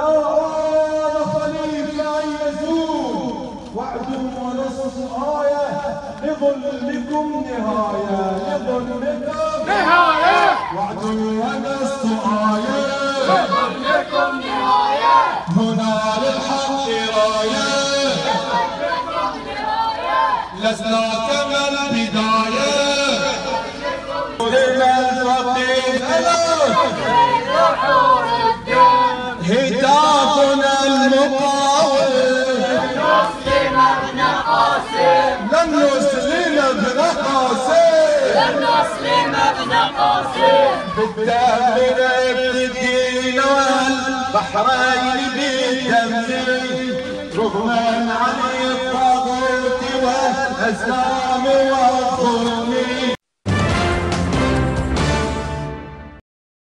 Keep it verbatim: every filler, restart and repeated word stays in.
آل خليفة يزول وعد ونصف آية لظلمكم نهاية لظلمكم نهاية وعد ونصف آية لظلمكم نهاية هنا للحق راية لظلمكم نهاية لسنا كما البداية لمن فقيد نحور الدم هتافنا المقاوم نسلم ابن قاسم لن نسلم ابن قاسم لن نسلم ابن قاسم بالدم نبت الدين والبحرين بالدم رغما عن الطاغوت والأزلام والظلم